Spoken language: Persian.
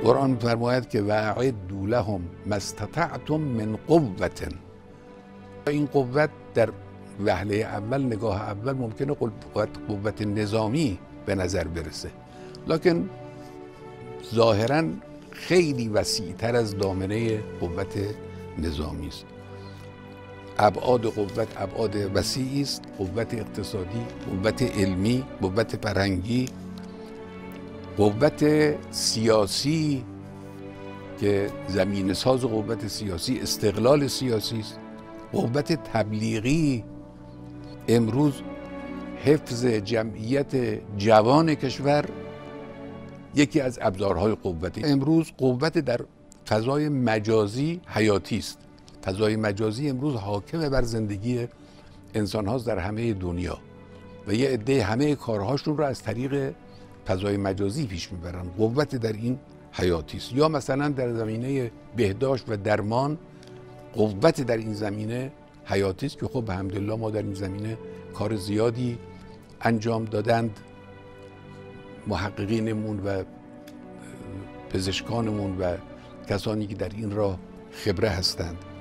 قرآن می‌فرماید که وَأَعِدُّوا لَهُم مَا اسْتَطَعْتُم مِّن قُوَّةٍ. این قوت در وهله اول، نگاه اول ممکنه قوت نظامی به نظر برسه، لکن ظاهراً خیلی وسیع‌تر از دامنه قوت نظامی است. ابعاد قوت ابعاد وسیعی است: قوت اقتصادی، قوت علمی، قوت فرهنگی، قوت سیاسی که زمین ساز قوت سیاسی استقلال سیاسی است، قوت تبلیغی. امروز حفظ جمعیت جوان کشور یکی از ابزارهای قوت. امروز قوت در فضای مجازی حیاتی است. فضای مجازی امروز حاکم بر زندگی انسان هاست در همه دنیا و یه عده همه کارهاشون رو از طریق فضای مجازی پیش میبرن. قوت در این حیاتی است. یا مثلا در زمینه بهداشت و درمان، قوت در این زمینه حیاتی است که خب الحمدلله ما در این زمینه کار زیادی انجام دادند. محققینمون و پزشکانمون و کسانی که در این راه خبره هستند.